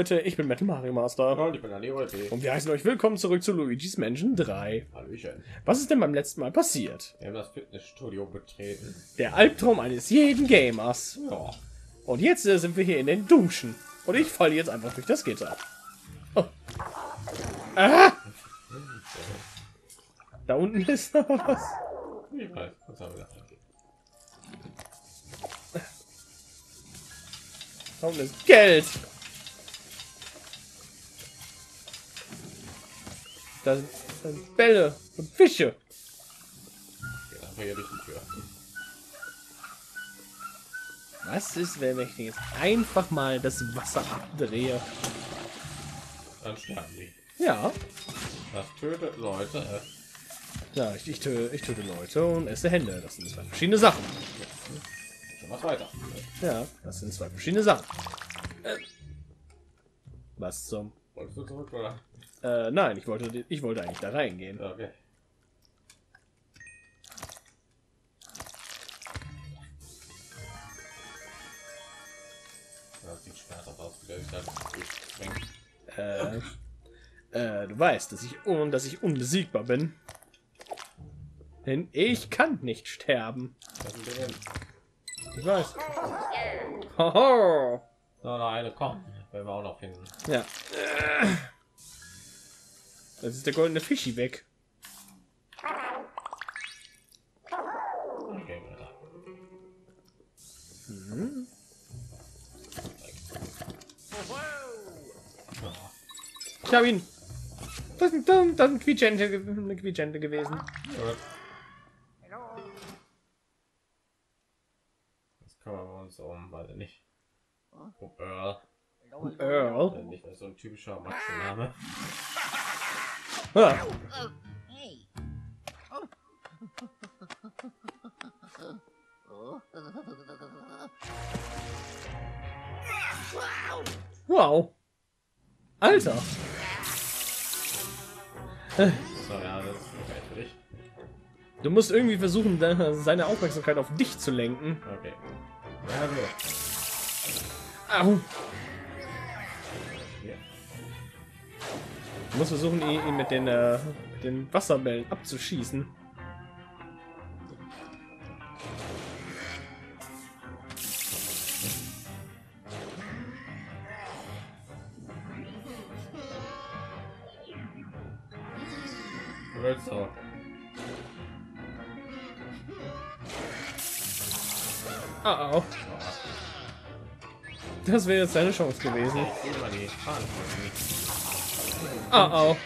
Leute, ich bin Metal Mario Master. Und ich bin Andi heute. Und wir heißen euch willkommen zurück zu Luigi's Mansion 3. Hallöchen. Was ist denn beim letzten Mal passiert? Wir haben das Fitnessstudio betreten. Der Albtraum eines jeden Gamers. Ja. Und jetzt sind wir hier in den Duschen. Und ich falle jetzt einfach durch das Gitter. Oh. Ah! Da unten ist noch was. Ich weiß, was haben wir gedacht? Da unten ist Geld. Da sind Bälle und Fische. Geht einfach hier durch die Tür. Was ist, wenn ich jetzt einfach mal das Wasser abdrehe? Dann sterben die. Ja. Das tötet Leute. Ja, ich töte Leute und esse Hände. Das sind zwei verschiedene Sachen. Schon was weiter. Ja, das sind zwei verschiedene Sachen. Was zum... Wolltest du zurück, oder? Nein, ich wollte eigentlich da reingehen. Okay. Das sieht schmerzhaft aus, wie der sich da durchschwenkt. Du weißt, dass ich unbesiegbar bin. Denn ich kann nicht sterben. Das ist der End. Ich weiß. Hoho. So, noch eine kommt. Werden wir auch noch finden. Ja. Jetzt ist der goldene Fischi weg. Okay, weiter. Mhm. Ich habe ihn. Das ist ein Quietschente gewesen. Gut. Jetzt kümmern wir uns um, weiß ich nicht. Um Earl. Earl. Nicht so ein typischer Maxi-Name. Ah. Hey. Wow. Alter. So, ja, das ist okay für dich. Du musst irgendwie versuchen, seine Aufmerksamkeit auf dich zu lenken. Okay. Ja, so. Au. Hier. Du musst versuchen, ihn mit den Wasserbällen abzuschießen. So. Oh. Das wäre jetzt deine Chance gewesen. Ich sehe mal die Fahnenfolge nicht. Oh.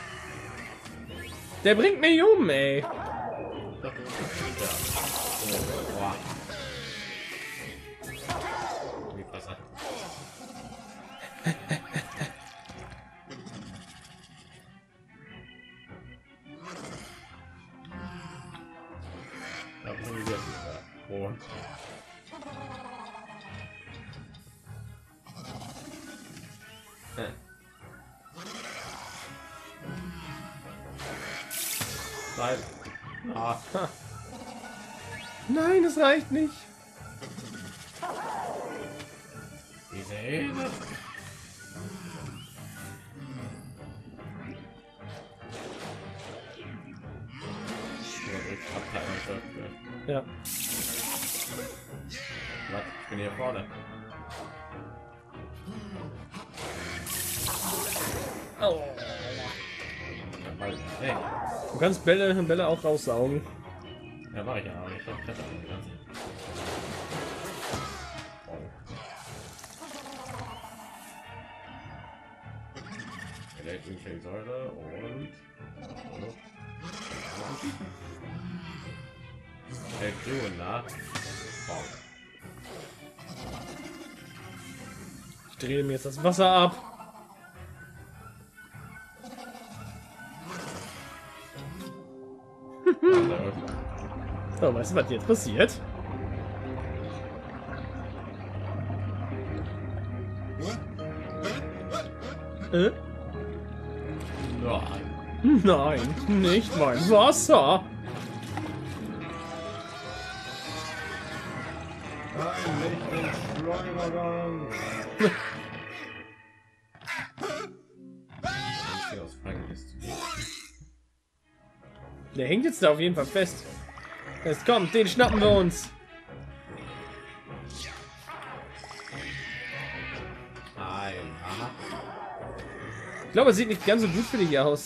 Der bringt mich um, ey. Ja. Boah. Wie besser. Da bin ich jetzt froh. Nein. Ah. Nein, es reicht nicht. Diese Hilfe. Ja. Was? Ich bin hier vorne. Oh. Hey. Du kannst Bälle auch raussaugen. Ja, war ich ja auch nicht. Ich treffe die ganze. Elektrische Säure und nach. Ich drehe mir jetzt das Wasser ab. So, weißt du, was jetzt passiert? Nein, nicht mein Wasser. Der hängt jetzt da auf jeden Fall fest. Jetzt kommt, den schnappen wir uns. Ich glaube, es sieht nicht ganz so gut für dich aus.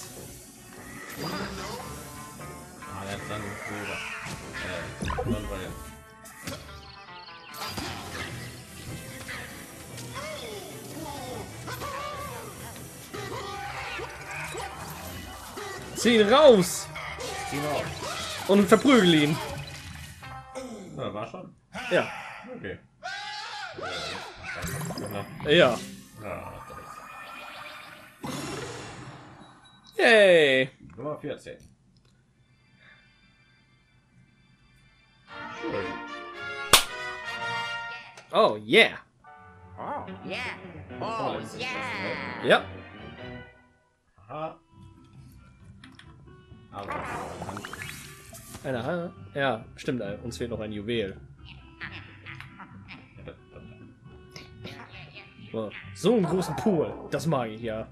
Zieh ihn raus! Und verprügel ihn. Na, war schon? Ja. Okay. Ja. Yay! Nummer 14. Oh yeah! Oh, yeah. Oh, yeah. Ja. Aha. Aber Ja, stimmt. Uns fehlt noch ein Juwel. So einen großen Pool. Das mag ich ja.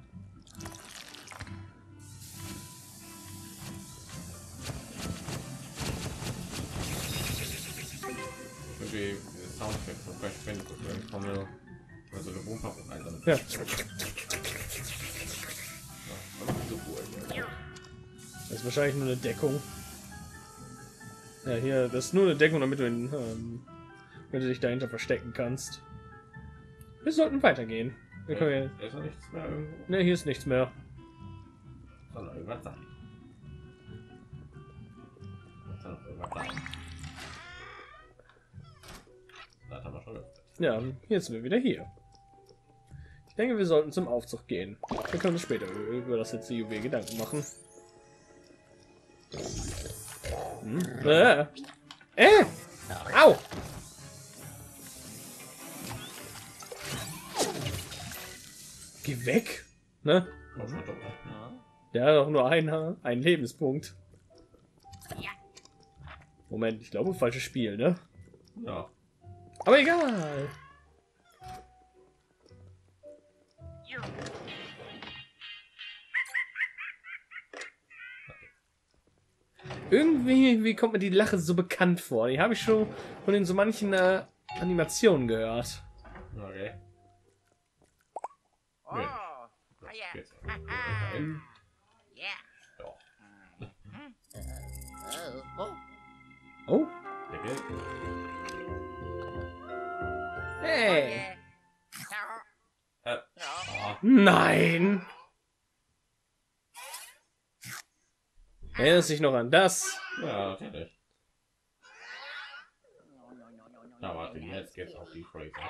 irgendwie Soundtrack von Crash Bandicoot irgendwie so eine Wohnpackung einsammeln. Ja. Das ist wahrscheinlich nur eine Deckung. Ja, hier, das ist nur eine Deckung, damit du dich dahinter verstecken kannst. Wir sollten weitergehen. Wir können ja, ist noch nichts mehr irgendwo. Ne, hier ist nichts mehr. Soll noch irgendwas sein. Soll noch irgendwas sein. Das haben wir schon geöffnet. Ja, jetzt sind wir wieder hier. Ich denke, wir sollten zum Aufzug gehen. Wir können uns später über das letzte Juwel Gedanken machen. Au! Geh weg! Ne? Der hat doch nur einen Lebenspunkt. Moment, ich glaube, falsches Spiel, ne? Ja. Aber egal! Irgendwie kommt mir die Lache so bekannt vor. Die habe ich schon von in so manchen Animationen gehört. Okay. Oh, yeah. Jetzt. Yeah. Ja. Oh. Oh, Deckel. hey! Yeah. Ah. Nein! Erinnerst dich noch an das? Ja, natürlich. Na warte, jetzt geht's auf die Fraser.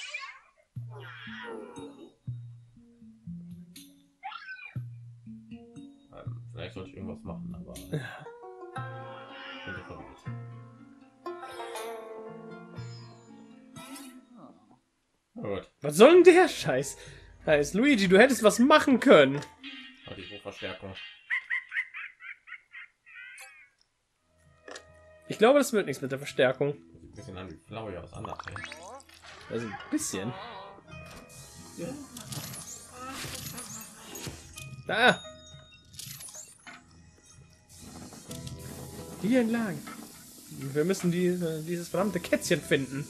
Vielleicht sollte ich irgendwas machen, aber ich bin so verwirrt. Na gut, Was soll denn der Scheiß? Heißt Luigi, du hättest was machen können. hat die Verstärkung. Ich glaube, das wird nichts mit der Verstärkung. Sieht ein bisschen an wie Flauja aus Undertale. Also ein bisschen. Da! Hier entlang. Wir müssen dieses verdammte Kätzchen finden.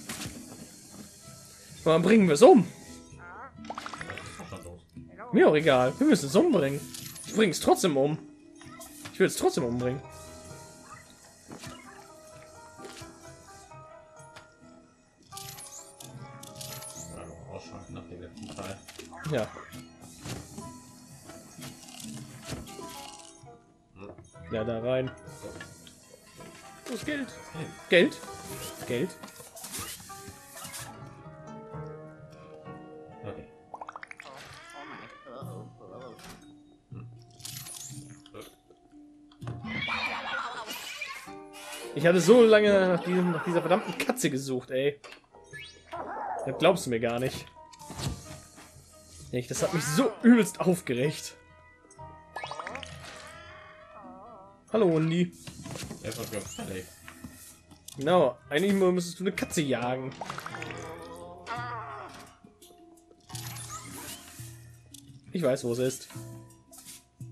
Aber dann bringen wir es um. Was ist schon los? Mir auch egal. Wir müssen es umbringen. Ich bringe es trotzdem um. Ich will es trotzdem umbringen. Ja, noch ausschalten nach dem letzten Teil. Ja. Ja, da rein. Wo ist Geld? Geld? Geld? Okay. Ich hatte so lange nach dieser verdammten Katze gesucht, ey. Das glaubst du mir gar nicht. Echt, das hat mich so übelst aufgeregt. Hallo, Undi. Der wird gefällig. Genau, eigentlich müsstest du eine Katze jagen. Ich weiß, wo es ist.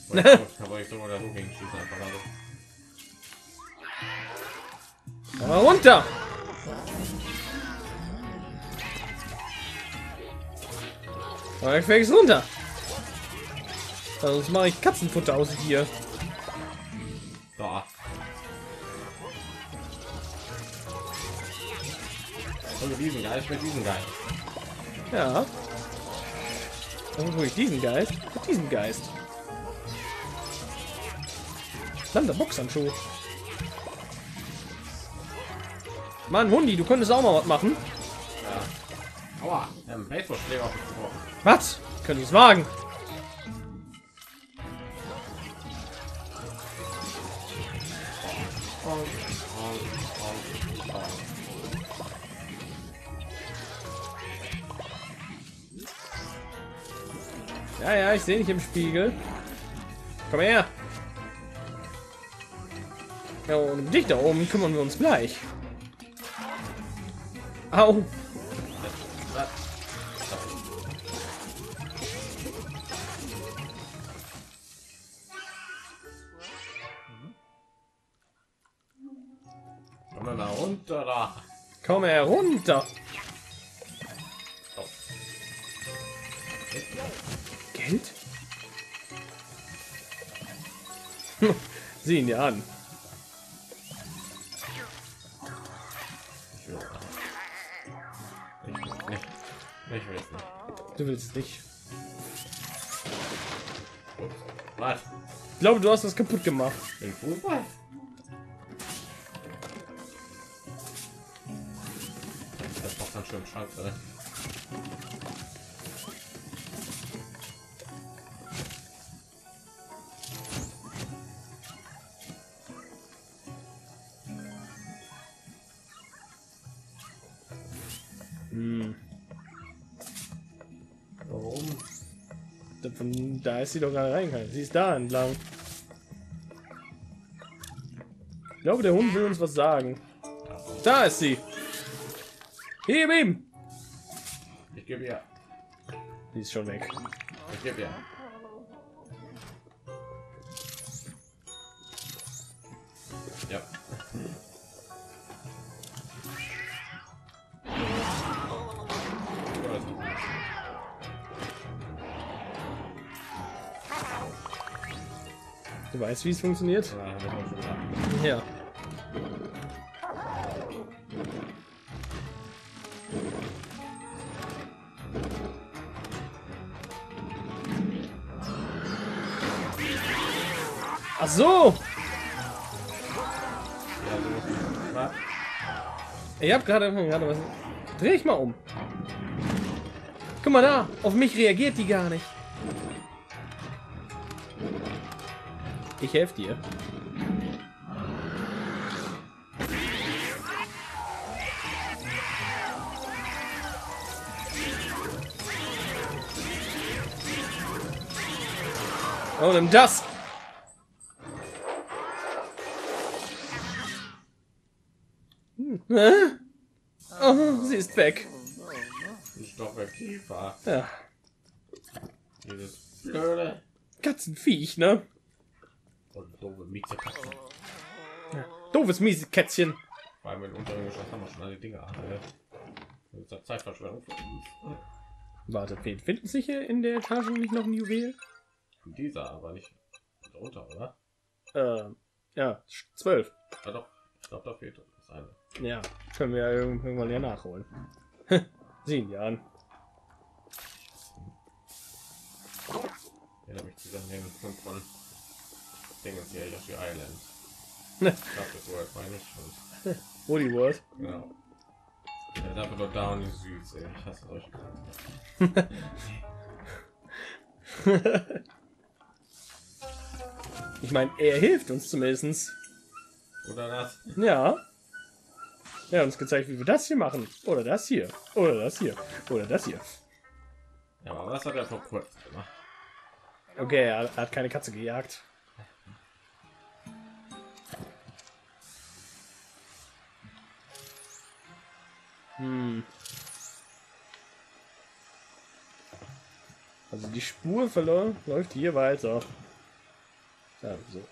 Aber ich so oder so gegen schießen einfach alle. Aber runter! Aber ich fängst runter! Sonst mache ich Katzenfutter aus dir. Da. Und diesen Geist mit diesem Geist. Ja. Dann hole ich diesen Geist mit diesem Geist. Dann der Boxhandschuh. Mann, Hundi, du könntest auch mal was machen. Ja. Aua, ein Baseballschläger auf mich gebrochen. Was? Könnte ich es wagen? Ja, ja, ich sehe dich im Spiegel. Komm her. Ja, und um dich da oben kümmern wir uns gleich. Au. Komm da runter da. Komm herunter. Oh. Geld? Sieh ihn dir an. Ich will es nicht. Du willst es nicht. Was? Ich glaube, du hast das kaputt gemacht. Den Fußball? Das braucht dann schön Schrank, oder? Warum? Da ist sie doch gerade reingegangen. Sie ist da entlang. Ich glaube, der Hund will uns was sagen. Da ist sie. Hier ihm. Ich gebe ihr. Die ist schon weg. Ich gebe ihr. Ja. Du weißt, wie es funktioniert? Ja. Ach so. Ich habe gerade was. Dreh ich mal um. Guck mal da. Auf mich reagiert die gar nicht. Ich helfe dir. Oh, nimm das. Oh, sie ist weg. Ich doch der Kiefer. Ja. Dieses blöde. Katzenviech, ne? Und doofe Miezekatzen. Ja. Doofes miese Kätzchen. Vor allem in unteren Geschoss haben wir schon alle Dinge. Das ist Zeitverschwendung für uns. Warte, finden sich hier in der Etage nicht noch ein Juwel? Dieser, aber nicht darunter, oder? Ja, 12. Ja doch, ich glaube, da fehlt das eine. Ja, können wir ja irgendwann ja nachholen. Sehen wir an. Erinnert mich an den Film von Dingens hier, Yoshi Island. Ich glaube, das Wort meine ich. Und, Woody World. genau. Ja, dafür doch da und ist süß, ey. Ich hasse euch. Ich meine, er hilft uns zumindest. Oder das? Ja. Er hat uns gezeigt, wie wir das hier machen. Oder das hier. Oder das hier. Oder das hier. Ja, aber was hat er vor kurzem gemacht? Okay, er hat keine Katze gejagt. Also die Spur verloren läuft hier weiter. Ja, so.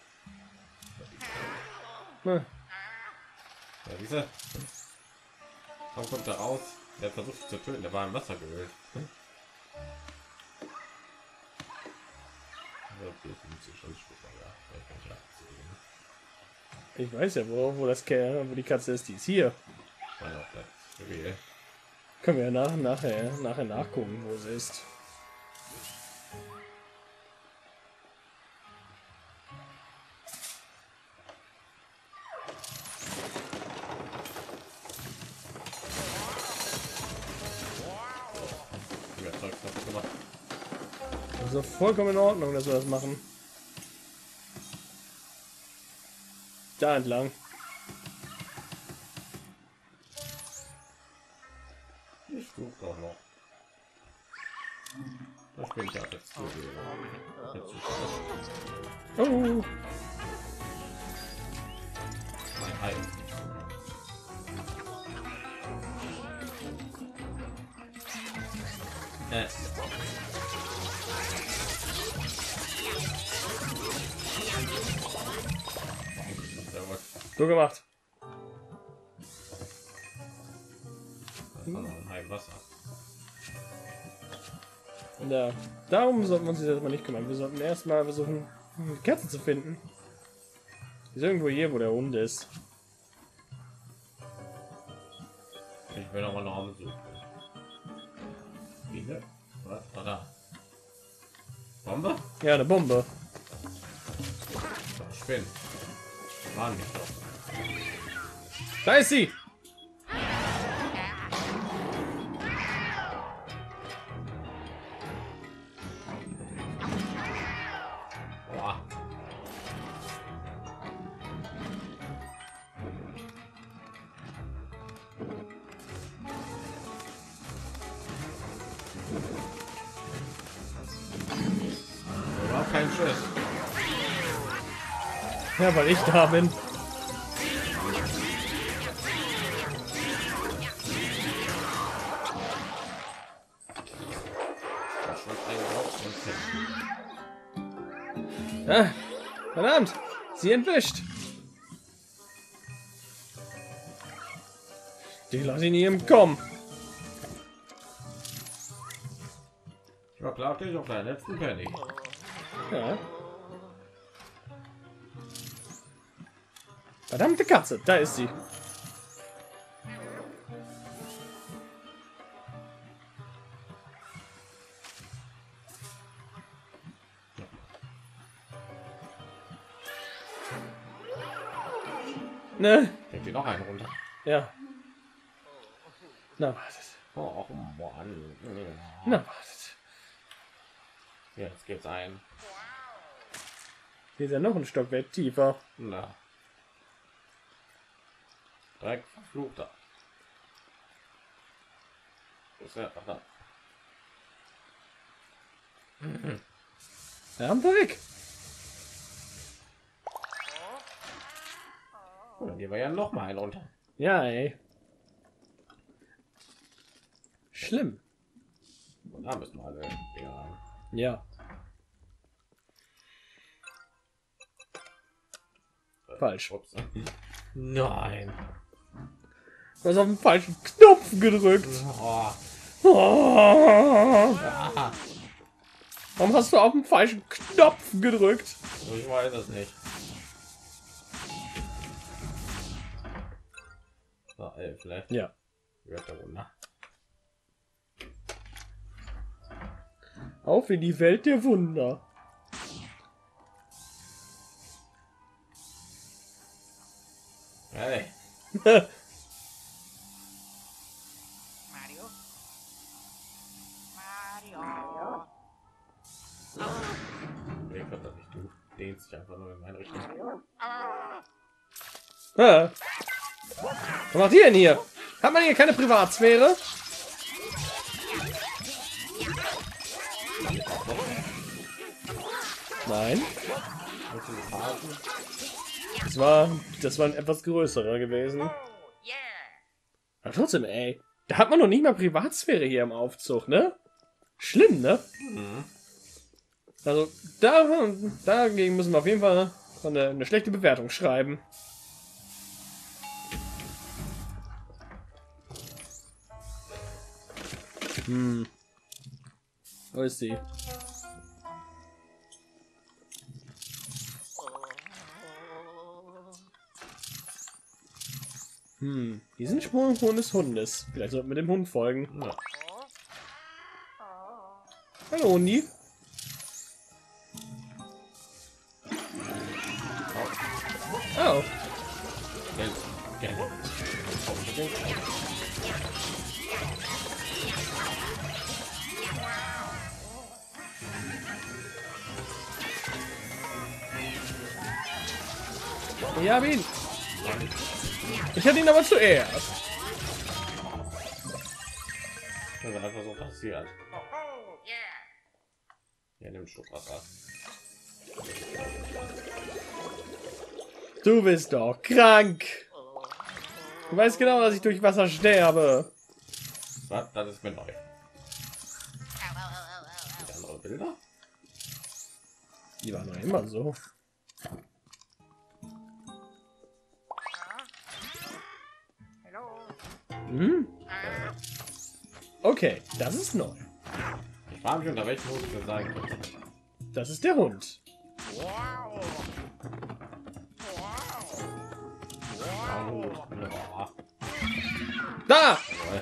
Na, Ja, diese. Warum kommt er raus? Der hat versucht zu töten, der war im Wasser gehüllt. ich weiß ja, wo das Kerl, wo die Katze ist, die ist hier. Können wir ja nachher nachgucken, wo sie ist. Also vollkommen in Ordnung, dass wir das machen. Da entlang. Ich suche doch noch. Das bin ich jetzt zu. Oh. Mein Ei. So gemacht. Wasser. Ja, darum sollten wir uns jetzt mal nicht kümmern. Wir sollten erstmal versuchen, die Katze zu finden. Die ist irgendwo hier, wo der Hund ist. Ich will aber noch am Suchen. Wie? Was war da? Bombe? Ja, eine Bombe. Spinn. Waren nicht doch. Da ist sie! Boah. Überhaupt kein Schiss. Ja, weil ich da bin. Ah, verdammt! Sie entwischt! Die lasse ihn ihm kommen. Ich war klar, ich auf deinen letzten Penny. Ja. Verdammte Katze, da ist sie. Ne? Denkt ihr noch einen runter? Ja. Na, wartet. Oh Mann. Na, wartet. Jetzt geht's ein. Hier ist ja noch ein Stockwerk tiefer. Na. Direkt verfluchter. Wo ist der? Ach, da. Ja, haben wir weg. Oh, dann gehen wir ja noch mal einen runter. Ja, ey. Schlimm. Da müssen wir alle Dinger rein. Ja. Falsch. Ups. Nein. Du hast auf den falschen Knopf gedrückt. Oh. Oh. Ah. Warum hast du auf den falschen Knopf gedrückt? Ich weiß es nicht. So, 11, ne? Ja. Wird der Wunder. Auf in die Welt der Wunder. Hey. Mario? Mario? Nee, kommt das nicht. Du dehnst dich einfach nur in meine Richtung. Was macht ihr denn hier? Hat man hier keine Privatsphäre? Nein. Das war ein etwas größerer gewesen. Oh, yeah. Aber trotzdem, ey. Da hat man noch nicht mal Privatsphäre hier im Aufzug, ne? Schlimm, ne? Mhm. Also dagegen müssen wir auf jeden Fall eine schlechte Bewertung schreiben. Wo ist sie? Hier sind Spuren des Hundes. Vielleicht sollten wir dem Hund folgen. Ja. Hallo, Hundi. Oh. Geld. Ich habe ihn. Ich hatte ihn aber zuerst. Das ist einfach so passiert. Oh, yeah. Ja, nimm Schluck Wasser. Du bist doch krank. Du weißt genau, dass ich durch Wasser sterbe. Was? Das ist mir neu. Andere Bilder? Die waren doch immer so. Hello. Okay, das ist neu. Ich frage mich, unter welchem Modus wir sein könnte. Das ist der Hund. Wow. Wow. Ja. Da!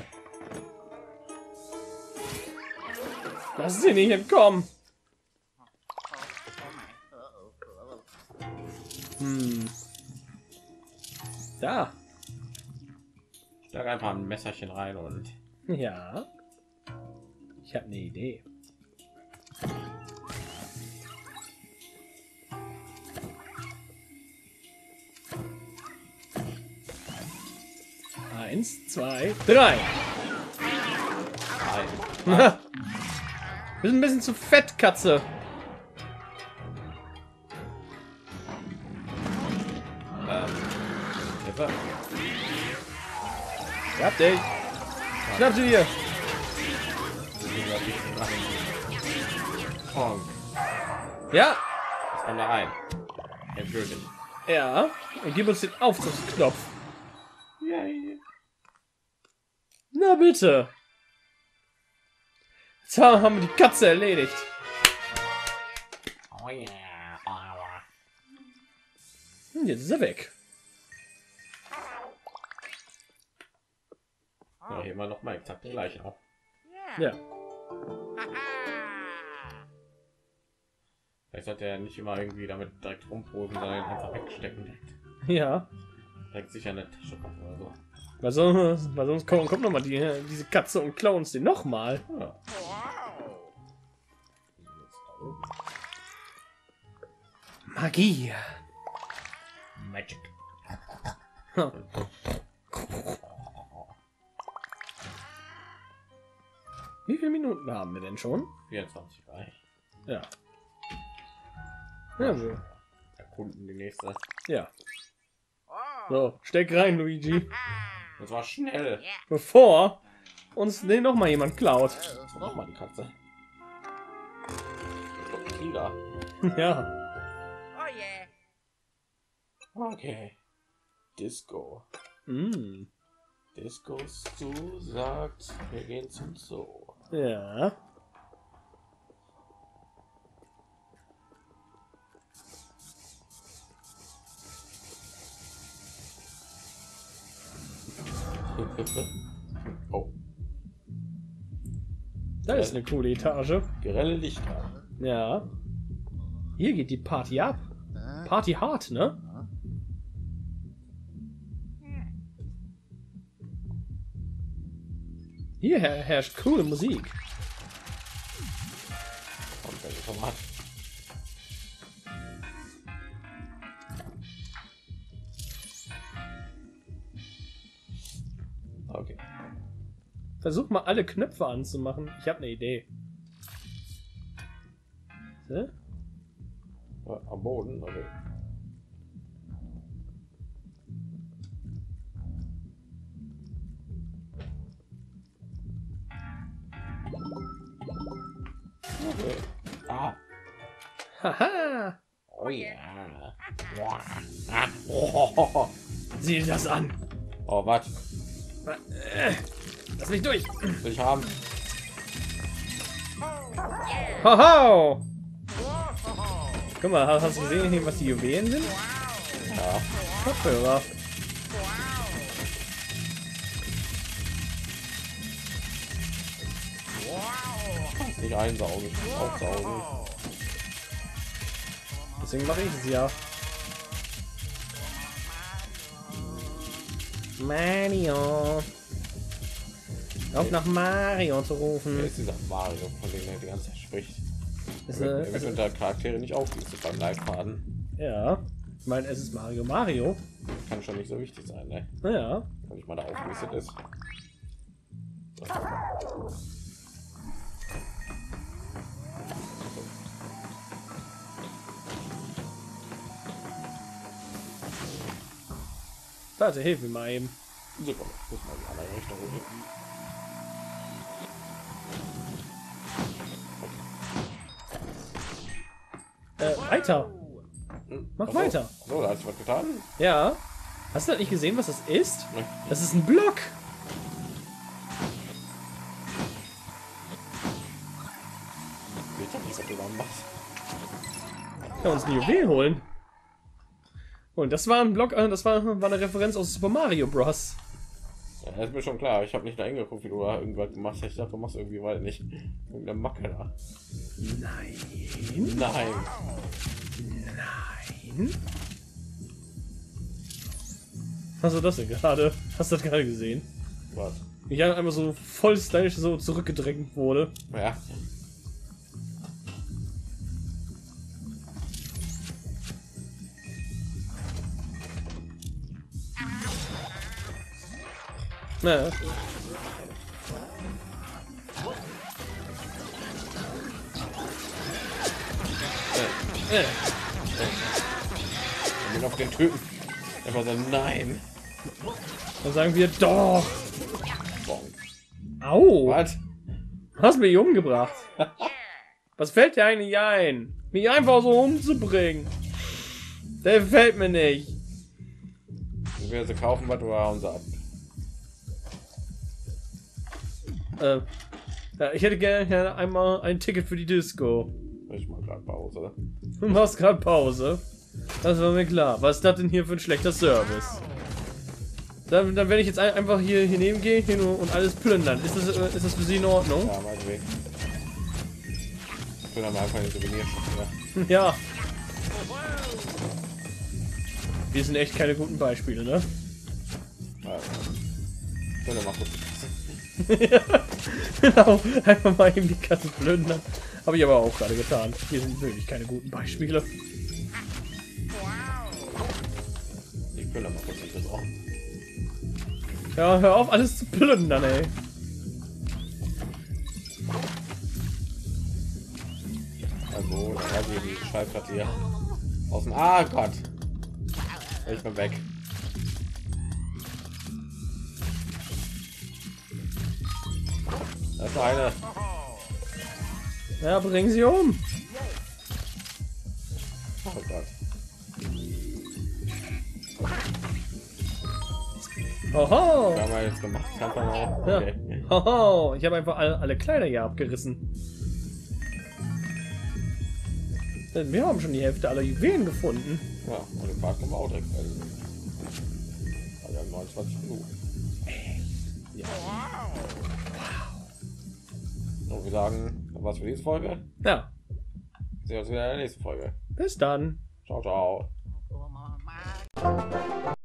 Lass sie nicht entkommen. Da. Steig einfach ein Messerchen rein und Ja. Ich habe eine Idee. Eins, zwei, drei. rein. Wir sind ein bisschen zu fett, Katze. Hilfe. Schnapp dich. Schnapp sie dir. Pong. Ja. Was kommt da rein? Endgültig. Ja. Und gib uns den Aufzugsknopf. Yay. Na bitte. Jetzt haben wir die Katze erledigt. Oh yeah. Aua. Und jetzt ist er weg. Ja, hier mal noch mal exakt den gleichen auf. Yeah. Ja. Haha. Vielleicht sollte er nicht immer irgendwie damit direkt rumposen, sondern einfach wegstecken. Ja. Direkt sicher eine Tasche kommt oder so. Weil sonst kommt noch mal diese Katze und klauen uns den noch mal. Ja. Wow. Magie. Magic. Wie viele Minuten haben wir denn schon? 24 reicht. Ja. Ja, so. Erkunden die nächste. Ja. Oh. So, steck rein, Luigi. Das war schnell. Yeah. Bevor uns den noch mal jemand klaut. Noch mal die Katze. Tiger. Ja. Oh yeah. Okay. Disco. Mm. Disco Stu sagt, wir gehen zum Zoo. Ja. Oh, Da ist eine coole Etage. grelle Lichter. Ja. Hier geht die Party ab. Party hart, ne? Hier herrscht coole Musik. Und welches Format? Okay. Versuch mal alle Knöpfe anzumachen. Ich habe eine Idee. So? Am Boden, okay. Okay. Ah, Haha! Oh ja. Oh, Sieh dir das an! oh was? Lass mich durch! Will ich haben? Haha! Guck mal, hast du gesehen, was die Juwelen sind? Ja. Kopfhörer. Nicht einsaugen, aufsaugen. Deswegen mache ich es ja. Mario. Auf nach Mario zu Wer rufen. ist dieser Mario, von dem er die ganze Zeit spricht? Ist, Er wird unter Charaktere nicht aufgelistet beim Leitfaden. ja. Ich meine, es ist Mario. Mario. Kann schon nicht so wichtig sein, ne? Naja. Wenn ich mal da aufgelistet ist. Warte, hilf mir mal eben. Super, muss mal in die andere Richtung gehen. Weiter. Mach Ach so. weiter. So, da hat sich was getan. Ja. Hast du das nicht gesehen, was das ist? Ne? Das ist ein Block. Ich hab nicht, was du da machst. Ja, uns ein Juwel holen. Und das war ein Block, das war eine Referenz aus Super Mario Bros. Ja, das ist mir schon klar. Ich habe nicht da hingeguckt, wie du da irgendwas gemacht hast. Ich dachte, du machst irgendwie weil nicht irgendeine Macke da. Nein. Nein. Nein. Was war das denn gerade? Hast du das gerade gesehen? Was? Ich einmal so voll stylisch so zurückgedrängt wurde. Ja. Naja. Ich bin auf den Töten. Einfach so, nein. Dann sagen wir doch. Bonk. Au. Was? Hast mich umgebracht. Was fällt dir eigentlich ein? Mich einfach so umzubringen. Der fällt mir nicht. Wenn wir sie kaufen, was du hauen sie ab. Ja, ich hätte gerne einmal ein Ticket für die Disco. Ich mal gerade Pause. Du machst gerade Pause. Das war mir klar. Was ist das denn hier für ein schlechter Service? Dann werde ich jetzt einfach hier neben gehen hier nur und alles plündern. Ist das für Sie in Ordnung? Ja, meinetwegen. Ich bin dann einfach ein Souvenirshop, ja. Ja. Wir sind echt keine guten Beispiele, ne? Also. Ich will noch mal kurz. Genau, einfach mal eben die Kasse plündern. Habe ich aber auch gerade getan. Wir sind wirklich keine guten Beispiele. Ich will noch mal kurz das auch. Ja, hör auf, alles zu plündern, ey. Also, da war die Schallplatte hier. Aus dem. Ah Gott! Ich bin weg. Da ist noch eine. Ja, bring sie um. Oh Gott. Oho. Was haben wir jetzt gemacht? Einfach mal. Ja. Okay. Oho. Ich habe einfach alle Kleider hier abgerissen. Wir haben schon die Hälfte aller Juwelen gefunden. Ja, und den Park kommen wir auch direkt. Also, wir haben 29 Minuten. Ja. Und wir sagen, das war's für diese Folge. Ja, Sehen uns wieder in der nächsten Folge. bis dann. Ciao, ciao. Come on, man.